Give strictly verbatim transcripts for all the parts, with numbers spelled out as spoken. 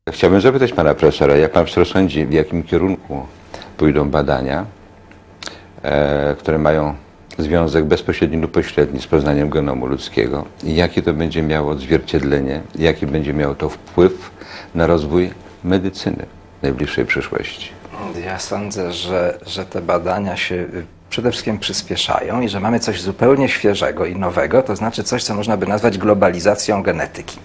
Chciałbym zapytać pana profesora, jak pan profesor sądzi, w jakim kierunku pójdą badania, e, które mają związek bezpośredni lub pośredni z poznaniem genomu ludzkiego i jakie to będzie miało odzwierciedlenie, jaki będzie miało to wpływ na rozwój medycyny w najbliższej przyszłości? Ja sądzę, że, że te badania się przede wszystkim przyspieszają i że mamy coś zupełnie świeżego i nowego, to znaczy coś, co można by nazwać globalizacją genetyki.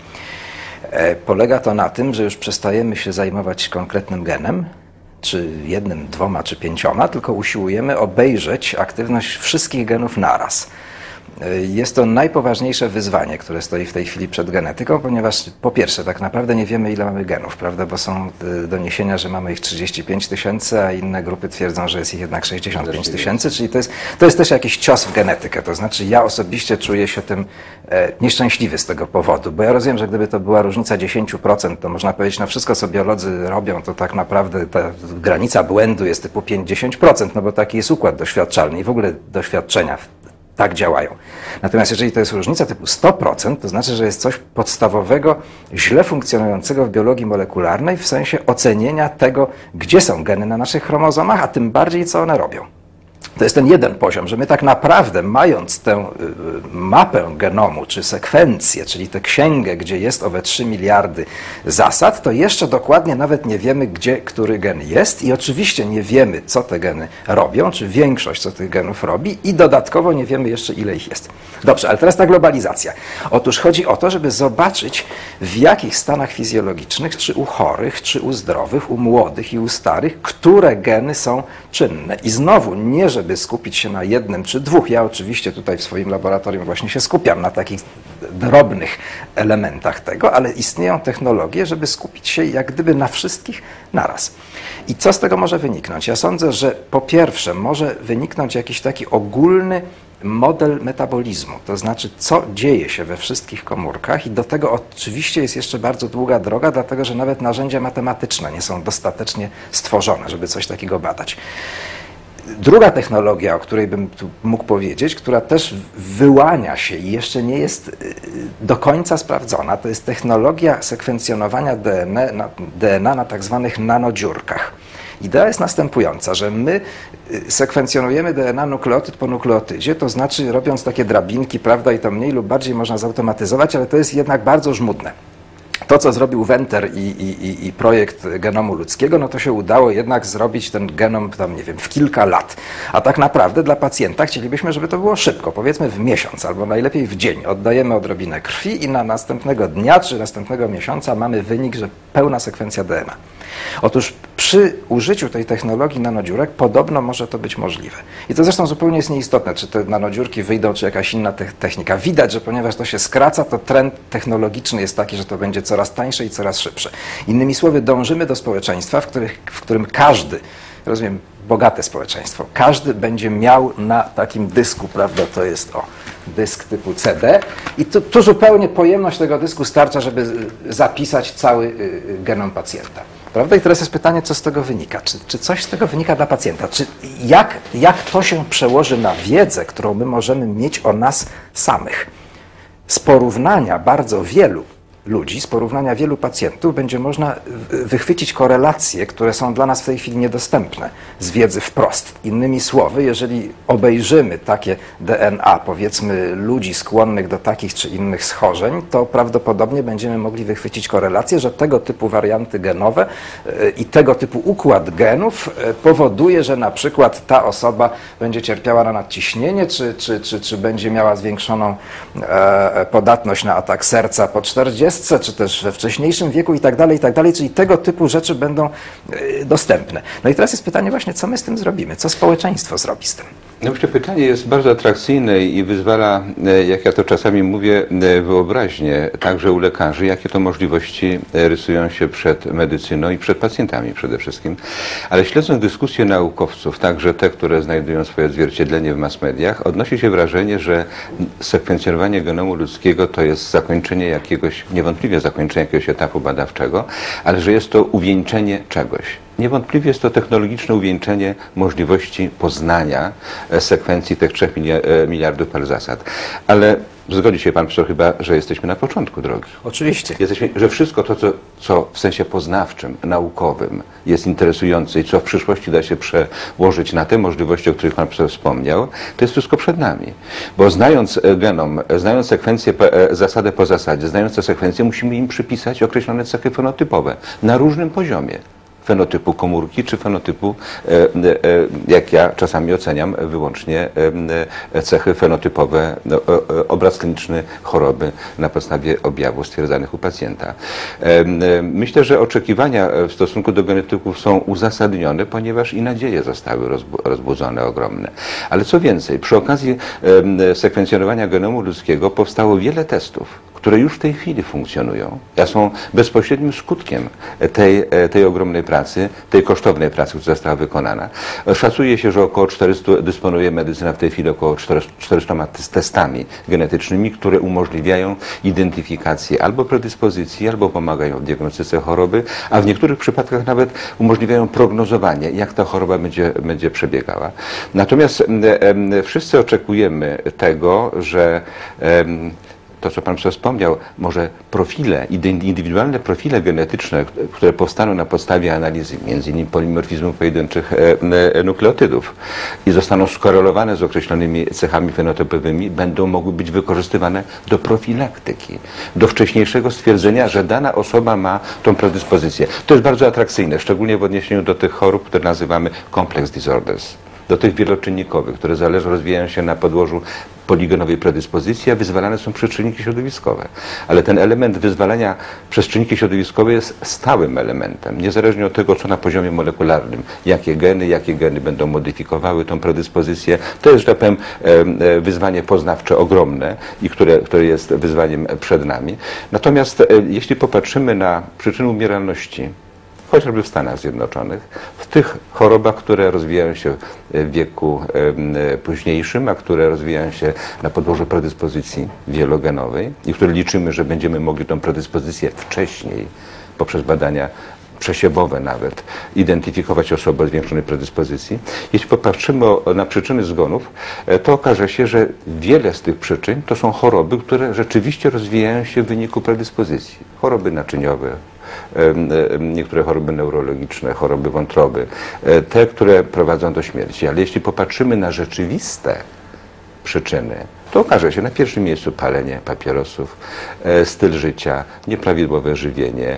Polega to na tym, że już przestajemy się zajmować konkretnym genem, czy jednym, dwoma, czy pięcioma, tylko usiłujemy obejrzeć aktywność wszystkich genów naraz. Jest to najpoważniejsze wyzwanie, które stoi w tej chwili przed genetyką, ponieważ po pierwsze tak naprawdę nie wiemy, ile mamy genów, prawda, bo są doniesienia, że mamy ich trzydzieści pięć tysięcy, a inne grupy twierdzą, że jest ich jednak sześćdziesiąt pięć tysięcy, czyli to jest, to jest też jakiś cios w genetykę, to znaczy ja osobiście czuję się tym e, nieszczęśliwy z tego powodu, bo ja rozumiem, że gdyby to była różnica dziesięć procent, to można powiedzieć, no wszystko co biolodzy robią, to tak naprawdę ta granica błędu jest typu pięć do dziesięciu procent, no bo taki jest układ doświadczalny i w ogóle doświadczenia tak działają. Natomiast jeżeli to jest różnica typu sto procent, to znaczy, że jest coś podstawowego, źle funkcjonującego w biologii molekularnej w sensie ocenienia tego, gdzie są geny na naszych chromozomach, a tym bardziej, co one robią. To jest ten jeden poziom, że my tak naprawdę, mając tę mapę genomu, czy sekwencję, czyli tę księgę, gdzie jest owe trzy miliardy zasad, to jeszcze dokładnie nawet nie wiemy, gdzie który gen jest i oczywiście nie wiemy, co te geny robią, czy większość, co tych genów robi i dodatkowo nie wiemy jeszcze, ile ich jest. Dobrze, ale teraz ta globalizacja. Otóż chodzi o to, żeby zobaczyć, w jakich stanach fizjologicznych, czy u chorych, czy u zdrowych, u młodych i u starych, które geny są czynne. I znowu, nie żeby skupić się na jednym czy dwóch. Ja oczywiście tutaj w swoim laboratorium właśnie się skupiam na takich drobnych elementach tego, ale istnieją technologie, żeby skupić się jak gdyby na wszystkich naraz. I co z tego może wyniknąć? Ja sądzę, że po pierwsze może wyniknąć jakiś taki ogólny model metabolizmu, to znaczy co dzieje się we wszystkich komórkach i do tego oczywiście jest jeszcze bardzo długa droga, dlatego że nawet narzędzia matematyczne nie są dostatecznie stworzone, żeby coś takiego badać. Druga technologia, o której bym tu mógł powiedzieć, która też wyłania się i jeszcze nie jest do końca sprawdzona, to jest technologia sekwencjonowania D N A na, D N A na tak zwanych nanodziurkach. Idea jest następująca, że my sekwencjonujemy D N A nukleotyd po nukleotydzie, to znaczy robiąc takie drabinki, prawda, i to mniej lub bardziej można zautomatyzować, ale to jest jednak bardzo żmudne. To, co zrobił Venter i, i, i projekt genomu ludzkiego, no to się udało jednak zrobić ten genom tam, nie wiem, w kilka lat. A tak naprawdę dla pacjenta chcielibyśmy, żeby to było szybko, powiedzmy w miesiąc albo najlepiej w dzień. Oddajemy odrobinę krwi i na następnego dnia czy następnego miesiąca mamy wynik, że pełna sekwencja D N A. Otóż przy użyciu tej technologii nanodziurek podobno może to być możliwe. I to zresztą zupełnie jest nieistotne, czy te nanodziurki wyjdą, czy jakaś inna te technika. Widać, że ponieważ to się skraca, to trend technologiczny jest taki, że to będzie coraz tańsze i coraz szybsze. Innymi słowy, dążymy do społeczeństwa, w, których, w którym każdy, rozumiem, bogate społeczeństwo, każdy będzie miał na takim dysku, prawda, to jest o, dysk typu C D i tu, tu zupełnie pojemność tego dysku starcza, żeby zapisać cały genom pacjenta. Prawda? I teraz jest pytanie, co z tego wynika? Czy, czy coś z tego wynika dla pacjenta? Czy jak, jak to się przełoży na wiedzę, którą my możemy mieć o nas samych? Z porównania bardzo wielu ludzi, z porównania wielu pacjentów będzie można wychwycić korelacje, które są dla nas w tej chwili niedostępne z wiedzy wprost. Innymi słowy, jeżeli obejrzymy takie D N A, powiedzmy, ludzi skłonnych do takich czy innych schorzeń, to prawdopodobnie będziemy mogli wychwycić korelację, że tego typu warianty genowe i tego typu układ genów powoduje, że na przykład ta osoba będzie cierpiała na nadciśnienie, czy, czy, czy, czy będzie miała zwiększoną podatność na atak serca po czterdziestce, czy też we wcześniejszym wieku i tak dalej, i tak dalej, czyli tego typu rzeczy będą dostępne. No i teraz jest pytanie właśnie, co my z tym zrobimy? Co społeczeństwo zrobi z tym? No myślę, pytanie jest bardzo atrakcyjne i wyzwala, jak ja to czasami mówię, wyobraźnię także u lekarzy, jakie to możliwości rysują się przed medycyną i przed pacjentami przede wszystkim. Ale śledząc dyskusje naukowców, także te, które znajdują swoje odzwierciedlenie w mass mediach, odnosi się wrażenie, że sekwencjonowanie genomu ludzkiego to jest zakończenie jakiegoś, niewątpliwie zakończenie jakiegoś etapu badawczego, ale że jest to uwieńczenie czegoś. Niewątpliwie jest to technologiczne uwieńczenie możliwości poznania sekwencji tych trzech miliardów par zasad. Ale zgodzi się pan profesor chyba, że jesteśmy na początku drogi. Oczywiście. Jesteśmy, że wszystko to, co, co w sensie poznawczym, naukowym jest interesujące i co w przyszłości da się przełożyć na te możliwości, o których pan profesor wspomniał, to jest wszystko przed nami. Bo znając genom, znając sekwencję, zasadę po zasadzie, znając te sekwencje, musimy im przypisać określone cechy fenotypowe na różnym poziomie. Fenotypu komórki, czy fenotypu, jak ja czasami oceniam, wyłącznie cechy fenotypowe, obraz kliniczny choroby na podstawie objawów stwierdzanych u pacjenta. Myślę, że oczekiwania w stosunku do genetyków są uzasadnione, ponieważ i nadzieje zostały rozbudzone ogromne. Ale co więcej, przy okazji sekwencjonowania genomu ludzkiego powstało wiele testów, które już w tej chwili funkcjonują, a są bezpośrednim skutkiem tej, tej ogromnej pracy, tej kosztownej pracy, która została wykonana. Szacuje się, że około czterystu, dysponuje medycyna w tej chwili około czterystoma testami genetycznymi, które umożliwiają identyfikację albo predyspozycji, albo pomagają w diagnostyce choroby, a w niektórych przypadkach nawet umożliwiają prognozowanie, jak ta choroba będzie, będzie przebiegała. Natomiast e, wszyscy oczekujemy tego, że e, to, co pan profesor wspomniał, może profile, indywidualne profile genetyczne, które powstaną na podstawie analizy, między innymi polimorfizmu pojedynczych nukleotydów i zostaną skorelowane z określonymi cechami fenotypowymi, będą mogły być wykorzystywane do profilaktyki, do wcześniejszego stwierdzenia, że dana osoba ma tą predyspozycję. To jest bardzo atrakcyjne, szczególnie w odniesieniu do tych chorób, które nazywamy complex disorders, do tych wieloczynnikowych, które zależą, rozwijają się na podłożu poligonowej predyspozycji, a wyzwalane są przez czynniki środowiskowe. Ale ten element wyzwalania przez czynniki środowiskowe jest stałym elementem, niezależnie od tego, co na poziomie molekularnym, jakie geny, jakie geny będą modyfikowały tą predyspozycję. To jest, że tak powiem, wyzwanie poznawcze ogromne i które, które jest wyzwaniem przed nami. Natomiast jeśli popatrzymy na przyczyny umieralności, chociażby w Stanach Zjednoczonych, w tych chorobach, które rozwijają się w wieku późniejszym, a które rozwijają się na podłożu predyspozycji wielogenowej i które liczymy, że będziemy mogli tą predyspozycję wcześniej, poprzez badania przesiewowe nawet, identyfikować osoby o zwiększonej predyspozycji. Jeśli popatrzymy na przyczyny zgonów, to okaże się, że wiele z tych przyczyn to są choroby, które rzeczywiście rozwijają się w wyniku predyspozycji. Choroby naczyniowe, niektóre choroby neurologiczne, choroby wątroby, te, które prowadzą do śmierci. Ale jeśli popatrzymy na rzeczywiste przyczyny, to okaże się na pierwszym miejscu palenie papierosów, styl życia, nieprawidłowe żywienie,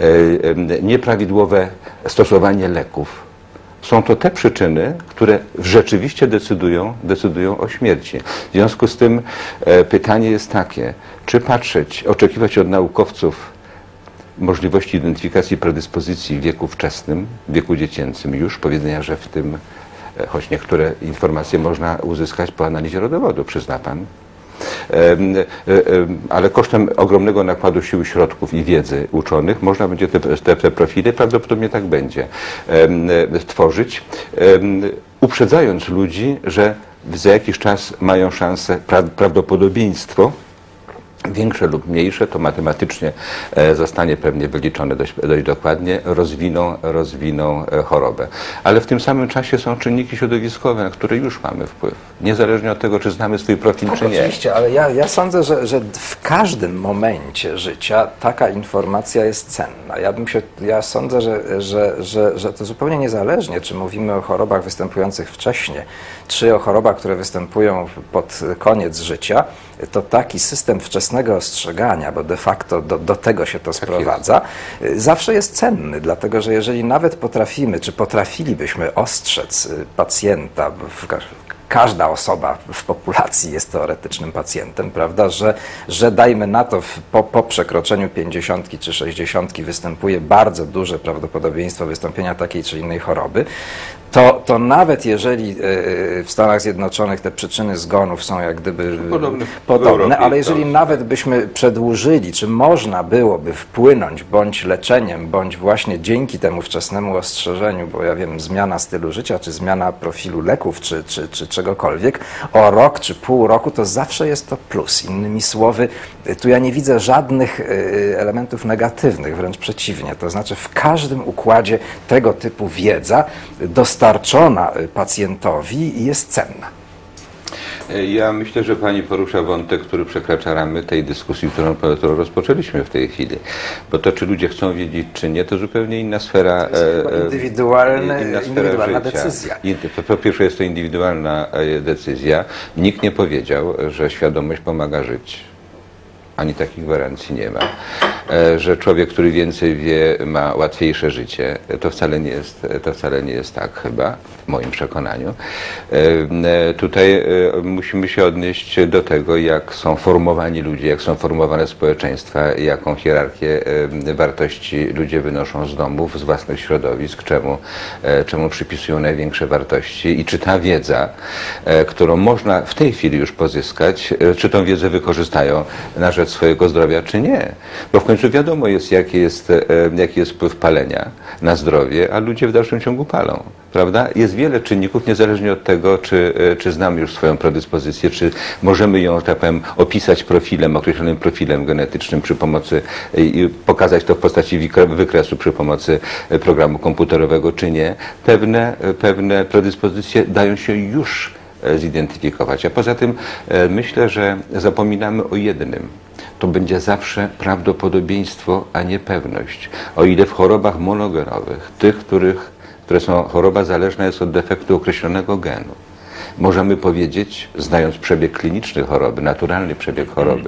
nieprawidłowe stosowanie leków. Są to te przyczyny, które rzeczywiście decydują, decydują o śmierci. W związku z tym pytanie jest takie, czy patrzeć, oczekiwać od naukowców możliwości identyfikacji predyspozycji w wieku wczesnym, w wieku dziecięcym już, powiedzenia, że w tym, choć niektóre informacje można uzyskać po analizie rodowodu, przyzna pan, ale kosztem ogromnego nakładu sił, środków i wiedzy uczonych można będzie te, te, te profile, prawdopodobnie tak będzie, tworzyć, uprzedzając ludzi, że za jakiś czas mają szansę, prawdopodobieństwo większe lub mniejsze, to matematycznie zostanie pewnie wyliczone dość, dość dokładnie, rozwiną, rozwiną chorobę. Ale w tym samym czasie są czynniki środowiskowe, na które już mamy wpływ. Niezależnie od tego, czy znamy swój profil, tak, czy nie. Oczywiście, ale ja, ja sądzę, że, że w każdym momencie życia taka informacja jest cenna. Ja, bym się, ja sądzę, że, że, że, że to zupełnie niezależnie, czy mówimy o chorobach występujących wcześniej, czy o chorobach, które występują pod koniec życia, to taki system wczesnego ostrzegania, bo de facto do, do tego się to sprowadza, zawsze jest cenny, dlatego że jeżeli nawet potrafimy, czy potrafilibyśmy ostrzec pacjenta, w, każda osoba w populacji jest teoretycznym pacjentem, prawda, że, że dajmy na to w, po, po przekroczeniu pięćdziesiątki czy sześćdziesiątki występuje bardzo duże prawdopodobieństwo wystąpienia takiej czy innej choroby, to, to nawet jeżeli w Stanach Zjednoczonych te przyczyny zgonów są jak gdyby podobne, podobne Europie, ale jeżeli to... nawet byśmy przedłużyli, czy można byłoby wpłynąć bądź leczeniem, bądź właśnie dzięki temu wczesnemu ostrzeżeniu, bo ja wiem, zmiana stylu życia, czy zmiana profilu leków, czy, czy, czy czegokolwiek, o rok czy pół roku, to zawsze jest to plus. Innymi słowy, tu ja nie widzę żadnych elementów negatywnych, wręcz przeciwnie. To znaczy w każdym układzie tego typu wiedza dostarczona pacjentowi jest cenna. Ja myślę, że Pani porusza wątek, który przekracza ramy tej dyskusji, którą, którą rozpoczęliśmy w tej chwili. Bo to, czy ludzie chcą wiedzieć, czy nie, to zupełnie inna sfera, to jest indywidualne, inna sfera indywidualna życia. decyzja. Po pierwsze jest to indywidualna decyzja. Nikt nie powiedział, że świadomość pomaga żyć. Ani takich gwarancji nie ma. Że człowiek, który więcej wie, ma łatwiejsze życie. To wcale nie jest, to wcale nie jest tak chyba, w moim przekonaniu. Tutaj musimy się odnieść do tego, jak są formowani ludzie, jak są formowane społeczeństwa, jaką hierarchię wartości ludzie wynoszą z domów, z własnych środowisk, czemu, czemu przypisują największe wartości i czy ta wiedza, którą można w tej chwili już pozyskać, czy tą wiedzę wykorzystają na rzecz swojego zdrowia, czy nie. Bo w końcu wiadomo jest, jaki jest, jaki jest wpływ palenia na zdrowie, a ludzie w dalszym ciągu palą. Prawda? Jest wiele czynników, niezależnie od tego, czy, czy znamy już swoją predyspozycję, czy możemy ją, tak powiem, opisać profilem, określonym profilem genetycznym przy pomocy i pokazać to w postaci wykresu przy pomocy programu komputerowego, czy nie. Pewne, pewne predyspozycje dają się już zidentyfikować. A poza tym myślę, że zapominamy o jednym. To będzie zawsze prawdopodobieństwo, a nie pewność. O ile w chorobach monogenowych, tych, których, które są, choroba zależna jest od defektu określonego genu, możemy powiedzieć, znając przebieg kliniczny choroby, naturalny przebieg choroby,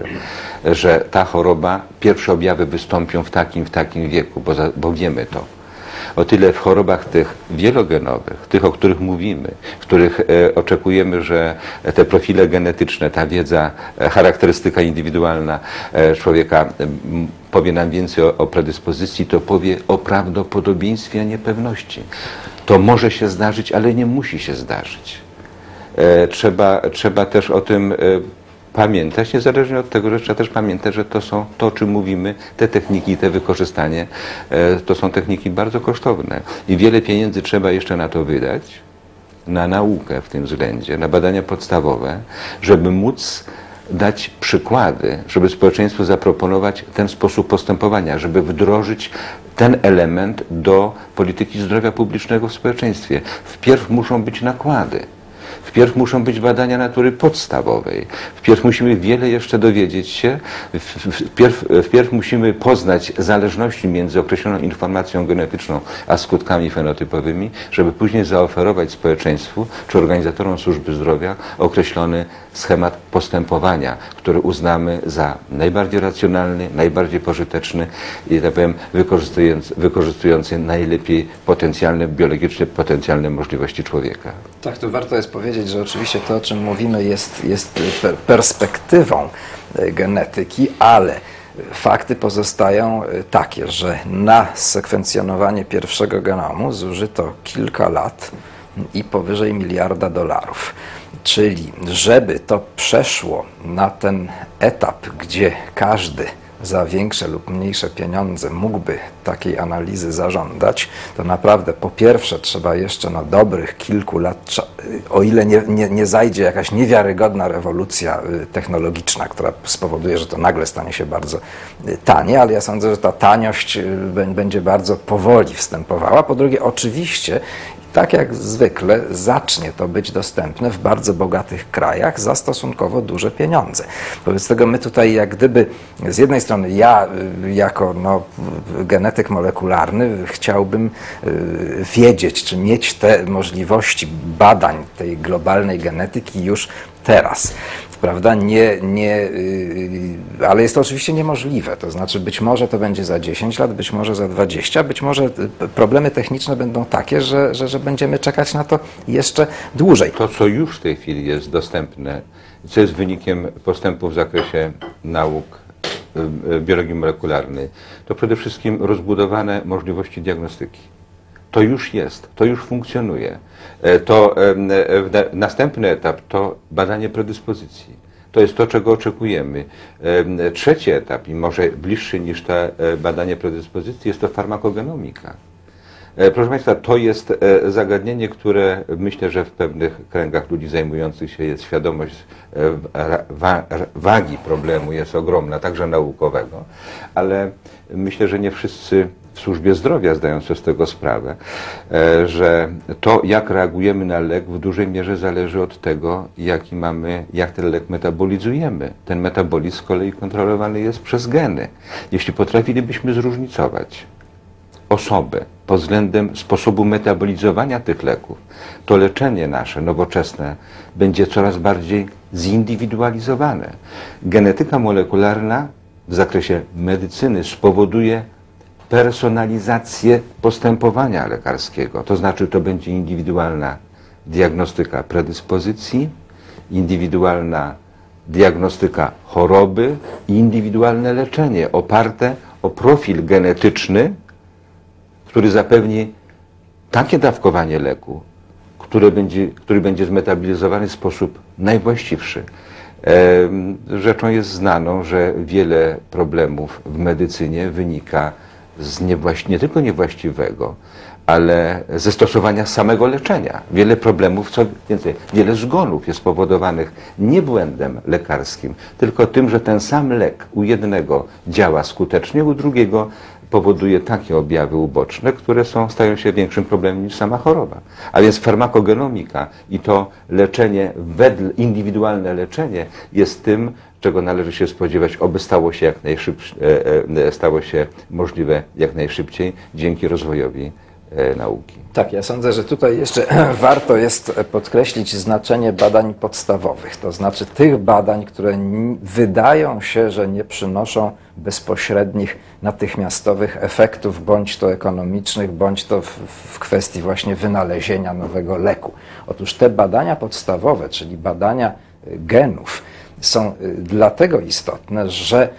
że ta choroba, pierwsze objawy wystąpią w takim, w takim wieku, bo, za, bo wiemy to. O tyle w chorobach tych wielogenowych, tych, o których mówimy, w których e, oczekujemy, że te profile genetyczne, ta wiedza, e, charakterystyka indywidualna e, człowieka e, powie nam więcej o, o predyspozycji, to powie o prawdopodobieństwie, a nie pewności. To może się zdarzyć, ale nie musi się zdarzyć. E, trzeba, trzeba też o tym e, pamiętać, niezależnie od tego, że trzeba też pamiętać, że to są to, o czym mówimy, te techniki, te wykorzystanie, to są techniki bardzo kosztowne i wiele pieniędzy trzeba jeszcze na to wydać, na naukę w tym względzie, na badania podstawowe, żeby móc dać przykłady, żeby społeczeństwu zaproponować ten sposób postępowania, żeby wdrożyć ten element do polityki zdrowia publicznego w społeczeństwie. Wpierw muszą być nakłady. Wpierw muszą być badania natury podstawowej. Wpierw musimy wiele jeszcze dowiedzieć się. Wpierw, wpierw musimy poznać zależności między określoną informacją genetyczną a skutkami fenotypowymi, żeby później zaoferować społeczeństwu czy organizatorom służby zdrowia określony schemat postępowania, który uznamy za najbardziej racjonalny, najbardziej pożyteczny i tak powiem wykorzystujący, wykorzystujący najlepiej potencjalne, biologicznie potencjalne możliwości człowieka. Tak, tu warto jest powiedzieć, że oczywiście to, o czym mówimy, jest, jest perspektywą genetyki, ale fakty pozostają takie, że na sekwencjonowanie pierwszego genomu zużyto kilka lat i powyżej miliarda dolarów. Czyli żeby to przeszło na ten etap, gdzie każdy za większe lub mniejsze pieniądze mógłby takiej analizy zażądać, to naprawdę po pierwsze trzeba jeszcze na dobrych kilku lat, o ile nie, nie, nie zajdzie jakaś niewiarygodna rewolucja technologiczna, która spowoduje, że to nagle stanie się bardzo tanie, ale ja sądzę, że ta taniość będzie bardzo powoli wstępowała. Po drugie, oczywiście, tak jak zwykle zacznie to być dostępne w bardzo bogatych krajach za stosunkowo duże pieniądze. Wobec tego my tutaj jak gdyby z jednej strony ja jako no, genetyk molekularny chciałbym wiedzieć, czy mieć te możliwości badań tej globalnej genetyki już teraz. Prawda? Nie, nie, ale jest to oczywiście niemożliwe. To znaczy być może to będzie za dziesięć lat, być może za dwadzieścia, być może problemy techniczne będą takie, że, że, że będziemy czekać na to jeszcze dłużej. To, co już w tej chwili jest dostępne, co jest wynikiem postępu w zakresie nauk biologii molekularnej, to przede wszystkim rozbudowane możliwości diagnostyki. To już jest, to już funkcjonuje. To następny etap to badanie predyspozycji. To jest to, czego oczekujemy. Trzeci etap, i może bliższy niż to badanie predyspozycji, jest to farmakogenomika. Proszę Państwa, to jest zagadnienie, które myślę, że w pewnych kręgach ludzi zajmujących się jest świadomość wagi problemu jest ogromna, także naukowego, ale myślę, że nie wszyscy w służbie zdrowia zdają sobie z tego sprawę, że to, jak reagujemy na lek, w dużej mierze zależy od tego, jaki mamy, jak ten lek metabolizujemy. Ten metabolizm z kolei kontrolowany jest przez geny. Jeśli potrafilibyśmy zróżnicować osobę pod względem sposobu metabolizowania tych leków, to leczenie nasze nowoczesne będzie coraz bardziej zindywidualizowane. Genetyka molekularna w zakresie medycyny spowoduje personalizację postępowania lekarskiego. To znaczy, to będzie indywidualna diagnostyka predyspozycji, indywidualna diagnostyka choroby i indywidualne leczenie oparte o profil genetyczny, który zapewni takie dawkowanie leku, które będzie, który będzie zmetabolizowany w sposób najwłaściwszy. Rzeczą jest znaną, że wiele problemów w medycynie wynika z niewłaści- nie tylko niewłaściwego, ale ze stosowania samego leczenia. Wiele problemów, co więcej, wiele zgonów jest powodowanych nie błędem lekarskim, tylko tym, że ten sam lek u jednego działa skutecznie, u drugiego powoduje takie objawy uboczne, które są, stają się większym problemem niż sama choroba. A więc farmakogenomika i to leczenie, wedle, indywidualne leczenie jest tym, czego należy się spodziewać, oby stało się jak najszybciej, stało się możliwe jak najszybciej dzięki rozwojowi nauki. Tak, ja sądzę, że tutaj jeszcze warto jest podkreślić znaczenie badań podstawowych, to znaczy tych badań, które wydają się, że nie przynoszą bezpośrednich, natychmiastowych efektów, bądź to ekonomicznych, bądź to w, w kwestii właśnie wynalezienia nowego leku. Otóż te badania podstawowe, czyli badania genów, są dlatego istotne, że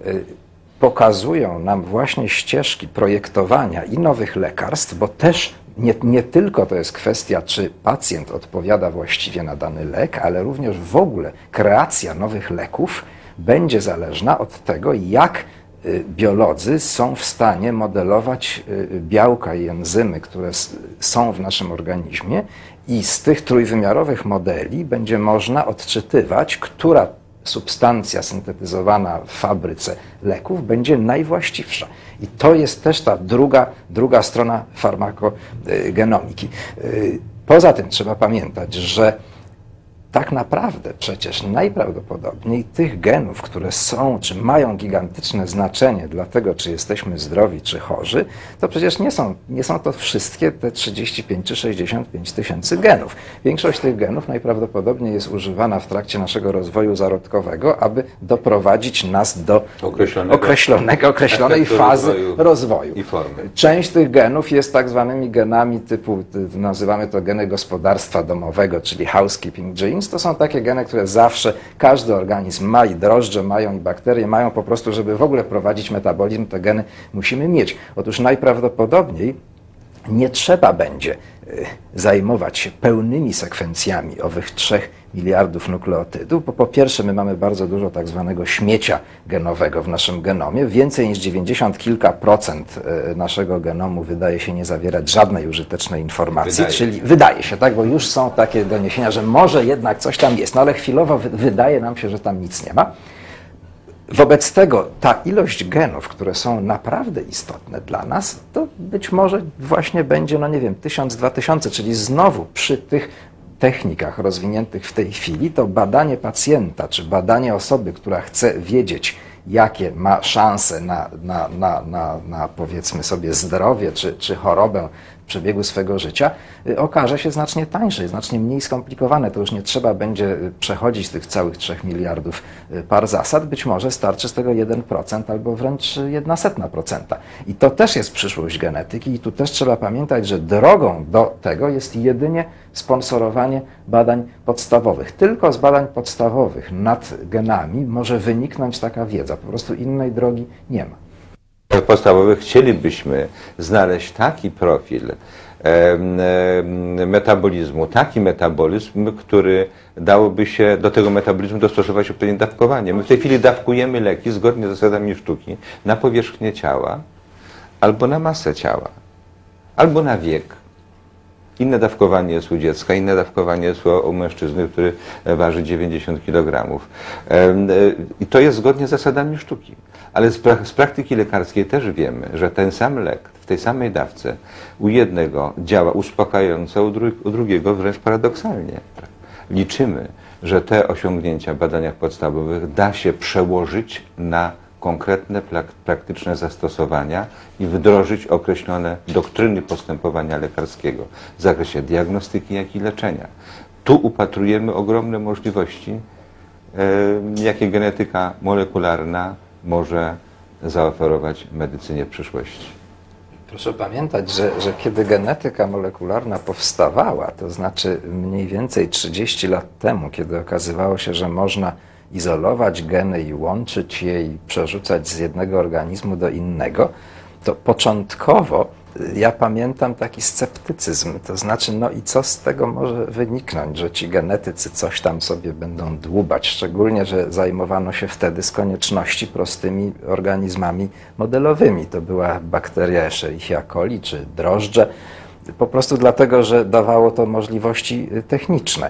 pokazują nam właśnie ścieżki projektowania i nowych lekarstw, bo też nie, nie tylko to jest kwestia, czy pacjent odpowiada właściwie na dany lek, ale również w ogóle kreacja nowych leków będzie zależna od tego, jak biolodzy są w stanie modelować białka i enzymy, które są w naszym organizmie, i z tych trójwymiarowych modeli będzie można odczytywać, która substancja syntetyzowana w fabryce leków będzie najwłaściwsza. I to jest też ta druga, druga strona farmakogenomiki. Poza tym trzeba pamiętać, że tak naprawdę przecież najprawdopodobniej tych genów, które są, czy mają gigantyczne znaczenie dla tego, czy jesteśmy zdrowi, czy chorzy, to przecież nie są, nie są to wszystkie te trzydzieści pięć czy sześćdziesiąt pięć tysięcy genów. Większość tych genów najprawdopodobniej jest używana w trakcie naszego rozwoju zarodkowego, aby doprowadzić nas do określonego, określonego, określonej fazy rozwoju, rozwoju. I formy. Część tych genów jest tak zwanymi genami typu, nazywamy to geny gospodarstwa domowego, czyli housekeeping genes. To są takie geny, które zawsze każdy organizm ma, i drożdże mają, i bakterie mają, po prostu, żeby w ogóle prowadzić metabolizm, te geny musimy mieć. Otóż najprawdopodobniej nie trzeba będzie zajmować się pełnymi sekwencjami owych trzech miliardów nukleotydów, bo po pierwsze my mamy bardzo dużo tak zwanego śmiecia genowego w naszym genomie. Więcej niż dziewięćdziesiąt kilka procent naszego genomu wydaje się nie zawierać żadnej użytecznej informacji, wydaje. czyli wydaje się, tak, bo już są takie doniesienia, że może jednak coś tam jest, no ale chwilowo wydaje nam się, że tam nic nie ma. Wobec tego ta ilość genów, które są naprawdę istotne dla nas, to być może właśnie będzie, no nie wiem, tysiąc, dwa tysiące, czyli znowu przy tych technikach rozwiniętych w tej chwili, to badanie pacjenta, czy badanie osoby, która chce wiedzieć, jakie ma szanse na, na, na, na, na powiedzmy sobie zdrowie, czy, czy chorobę w przebiegu swego życia, okaże się znacznie tańsze, znacznie mniej skomplikowane. To już nie trzeba będzie przechodzić tych całych trzech miliardów par zasad. Być może starczy z tego jeden procent albo wręcz jedna setna procenta. I to też jest przyszłość genetyki i tu też trzeba pamiętać, że drogą do tego jest jedynie sponsorowanie badań podstawowych. Tylko z badań podstawowych nad genami może wyniknąć taka wiedza. Po prostu innej drogi nie ma. podstawowych chcielibyśmy znaleźć taki profil metabolizmu, taki metabolizm, który dałoby się do tego metabolizmu dostosować odpowiednie dawkowanie. My w tej chwili dawkujemy leki zgodnie z zasadami sztuki na powierzchnię ciała, albo na masę ciała, albo na wiek. Inne dawkowanie jest u dziecka, inne dawkowanie jest u mężczyzny, który waży dziewięćdziesiąt kilogramów. I to jest zgodnie z zasadami sztuki. Ale z, pra z praktyki lekarskiej też wiemy, że ten sam lek w tej samej dawce u jednego działa uspokajająco, u, dru u drugiego wręcz paradoksalnie. Liczymy, że te osiągnięcia w badaniach podstawowych da się przełożyć na konkretne praktyczne zastosowania i wdrożyć określone doktryny postępowania lekarskiego w zakresie diagnostyki, jak i leczenia. Tu upatrujemy ogromne możliwości, e, jakie genetyka molekularna może zaoferować medycynie w przyszłości. Proszę pamiętać, że, że kiedy genetyka molekularna powstawała, to znaczy mniej więcej trzydzieści lat temu, kiedy okazywało się, że można izolować geny i łączyć je i przerzucać z jednego organizmu do innego, to początkowo ja pamiętam taki sceptycyzm, to znaczy no i co z tego może wyniknąć, że ci genetycy coś tam sobie będą dłubać, szczególnie, że zajmowano się wtedy z konieczności prostymi organizmami modelowymi. To była bakteria Escherichia coli czy drożdże, po prostu dlatego, że dawało to możliwości techniczne.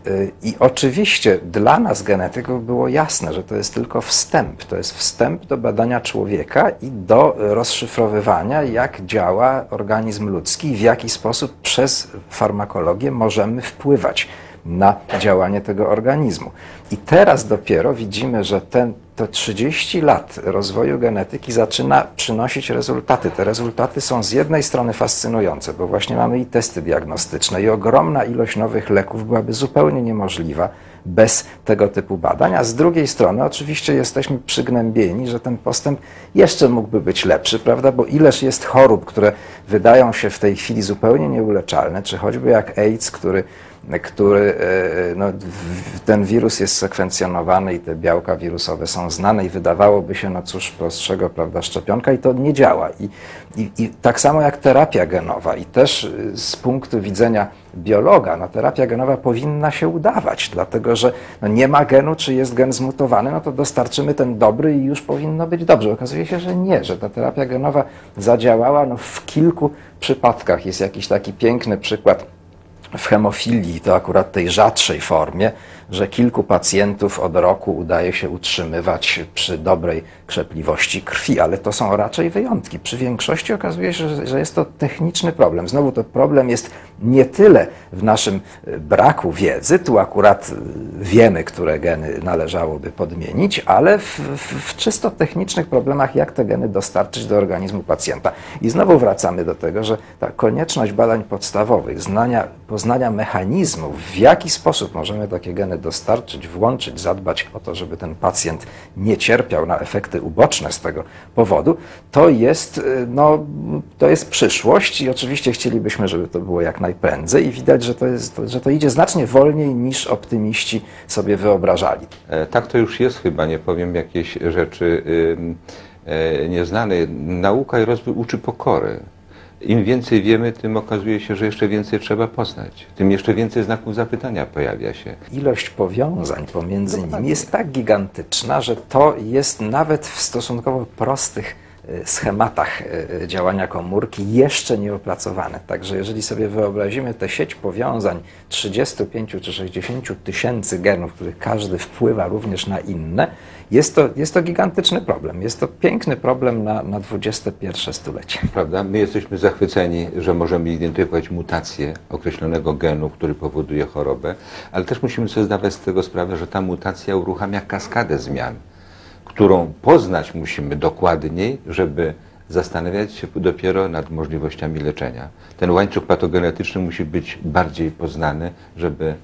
I oczywiście dla nas genetyków było jasne, że to jest tylko wstęp. To jest wstęp do badania człowieka i do rozszyfrowywania, jak działa organizm ludzki i w jaki sposób przez farmakologię możemy wpływać na działanie tego organizmu. I teraz dopiero widzimy, że ten, to trzydzieści lat rozwoju genetyki zaczyna przynosić rezultaty. Te rezultaty są z jednej strony fascynujące, bo właśnie mamy i testy diagnostyczne i ogromna ilość nowych leków byłaby zupełnie niemożliwa bez tego typu badań, a z drugiej strony oczywiście jesteśmy przygnębieni, że ten postęp jeszcze mógłby być lepszy, prawda, bo ileż jest chorób, które wydają się w tej chwili zupełnie nieuleczalne, czy choćby jak AIDS, który który, no, ten wirus jest sekwencjonowany i te białka wirusowe są znane i wydawałoby się, no cóż, prostszego, prawda, szczepionka i to nie działa. I, i, i tak samo jak terapia genowa i też z punktu widzenia biologa, no, terapia genowa powinna się udawać, dlatego że no, nie ma genu, czy jest gen zmutowany, no to dostarczymy ten dobry i już powinno być dobrze. Okazuje się, że nie, że ta terapia genowa zadziałała no, w kilku przypadkach. Jest jakiś taki piękny przykład w hemofilii, to akurat tej rzadszej formie, że kilku pacjentów od roku udaje się utrzymywać przy dobrej krzepliwości krwi, ale to są raczej wyjątki. Przy większości okazuje się, że, że jest to techniczny problem. Znowu to problem jest nie tyle w naszym braku wiedzy, tu akurat wiemy, które geny należałoby podmienić, ale w, w, w czysto technicznych problemach, jak te geny dostarczyć do organizmu pacjenta. I znowu wracamy do tego, że ta konieczność badań podstawowych, znania, poznania mechanizmów, w jaki sposób możemy takie geny dostarczyć, włączyć, zadbać o to, żeby ten pacjent nie cierpiał na efekty uboczne z tego powodu, to jest, no, to jest przyszłość i oczywiście chcielibyśmy, żeby to było jak najprędzej i widać, że to, jest, że to idzie znacznie wolniej niż optymiści sobie wyobrażali. Tak to już jest chyba, nie powiem jakieś rzeczy yy, nieznane. Nauka i rozwój uczy pokory. Im więcej wiemy, tym okazuje się, że jeszcze więcej trzeba poznać. Tym jeszcze więcej znaków zapytania pojawia się. Ilość powiązań pomiędzy nimi jest tak gigantyczna, że to jest nawet w stosunkowo prostych schematach działania komórki jeszcze nieopracowane. Także jeżeli sobie wyobrazimy tę sieć powiązań trzydziestu pięciu czy sześćdziesięciu tysięcy genów, których każdy wpływa również na inne, jest to, jest to gigantyczny problem. Jest to piękny problem na, na dwudzieste pierwsze stulecie. Prawda? My jesteśmy zachwyceni, że możemy identyfikować mutację określonego genu, który powoduje chorobę, ale też musimy sobie zdawać z tego sprawę, że ta mutacja uruchamia kaskadę zmian, którą poznać musimy dokładniej, żeby zastanawiać się dopiero nad możliwościami leczenia. Ten łańcuch patogenetyczny musi być bardziej poznany, żeby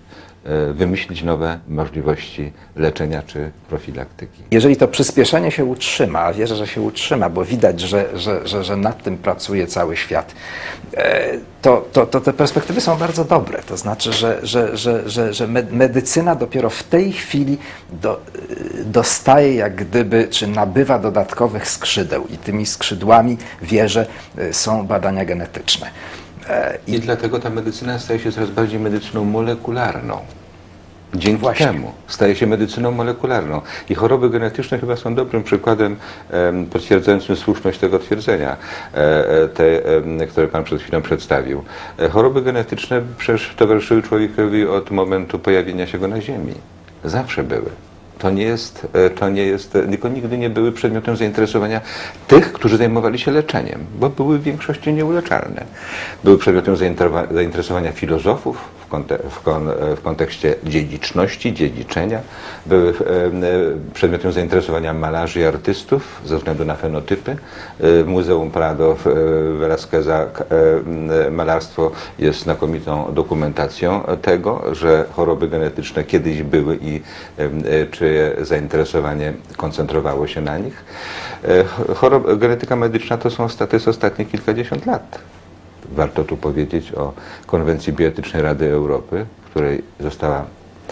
wymyślić nowe możliwości leczenia czy profilaktyki. Jeżeli to przyspieszenie się utrzyma, a wierzę, że się utrzyma, bo widać, że, że, że, że nad tym pracuje cały świat, to, to, to te perspektywy są bardzo dobre. To znaczy, że, że, że, że, że medycyna dopiero w tej chwili do, dostaje jak gdyby, czy nabywa dodatkowych skrzydeł i tymi skrzydłami, wierzę, są badania genetyczne. I, I dlatego ta medycyna staje się coraz bardziej medycyną molekularną. Dzięki Właśnie. temu staje się medycyną molekularną. I choroby genetyczne chyba są dobrym przykładem em, potwierdzającym słuszność tego twierdzenia, e, te, e, które Pan przed chwilą przedstawił. E, choroby genetyczne przecież towarzyszyły człowiekowi od momentu pojawienia się go na Ziemi. Zawsze były. To nie jest, to nie jest, tylko nigdy nie były przedmiotem zainteresowania tych, którzy zajmowali się leczeniem, bo były w większości nieuleczalne. Były przedmiotem zainteresowania filozofów w, konte, w, kon, w kontekście dziedziczności, dziedziczenia. Były przedmiotem zainteresowania malarzy i artystów ze względu na fenotypy. W Muzeum Prado Velázqueza malarstwo jest znakomitą dokumentacją tego, że choroby genetyczne kiedyś były i czy zainteresowanie koncentrowało się na nich. Chorob, genetyka medyczna to są to jest ostatnie kilkadziesiąt lat. Warto tu powiedzieć o konwencji bioetycznej Rady Europy, której została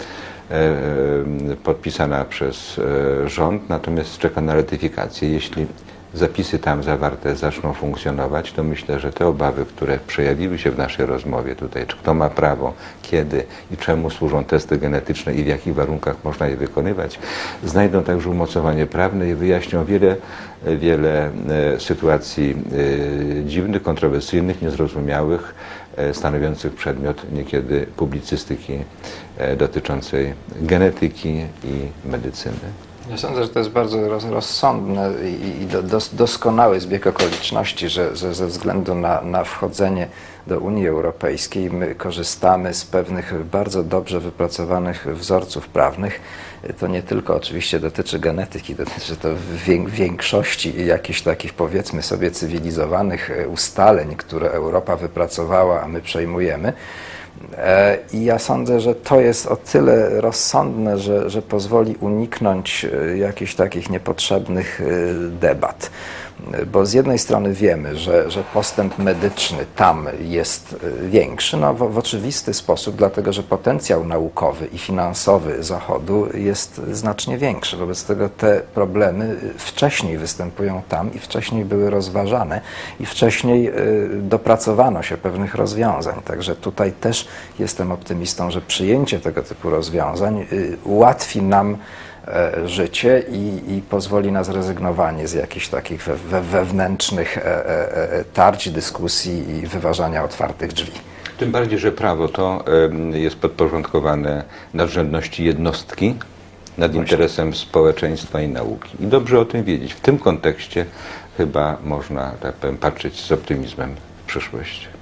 podpisana przez rząd, natomiast czeka na ratyfikację. Jeśli zapisy tam zawarte zaczną funkcjonować, to myślę, że te obawy, które przejawiły się w naszej rozmowie tutaj, czy kto ma prawo, kiedy i czemu służą testy genetyczne i w jakich warunkach można je wykonywać, znajdą także umocowanie prawne i wyjaśnią wiele, wiele sytuacji dziwnych, kontrowersyjnych, niezrozumiałych, stanowiących przedmiot niekiedy publicystyki dotyczącej genetyki i medycyny. Ja sądzę, że to jest bardzo rozsądny i doskonały zbieg okoliczności, że, że ze względu na, na wchodzenie do Unii Europejskiej my korzystamy z pewnych bardzo dobrze wypracowanych wzorców prawnych. To nie tylko oczywiście dotyczy genetyki, dotyczy to w większości jakichś takich, powiedzmy sobie, cywilizowanych ustaleń, które Europa wypracowała, a my przejmujemy. I ja sądzę, że to jest o tyle rozsądne, że, że pozwoli uniknąć jakichś takich niepotrzebnych debat. Bo z jednej strony wiemy, że, że postęp medyczny tam jest większy, no w, w oczywisty sposób, dlatego że potencjał naukowy i finansowy Zachodu jest znacznie większy. Wobec tego te problemy wcześniej występują tam i wcześniej były rozważane i wcześniej dopracowano się pewnych rozwiązań. Także tutaj też jestem optymistą, że przyjęcie tego typu rozwiązań ułatwi nam życie i, i pozwoli na zrezygnowanie z jakichś takich we, we, wewnętrznych e, e, tarć, dyskusji i wyważania otwartych drzwi. Tym bardziej, że prawo to y, jest podporządkowane nadrzędności jednostki nad interesem społeczeństwa i nauki. I dobrze o tym wiedzieć. W tym kontekście chyba można, tak powiem, patrzeć z optymizmem w przyszłość.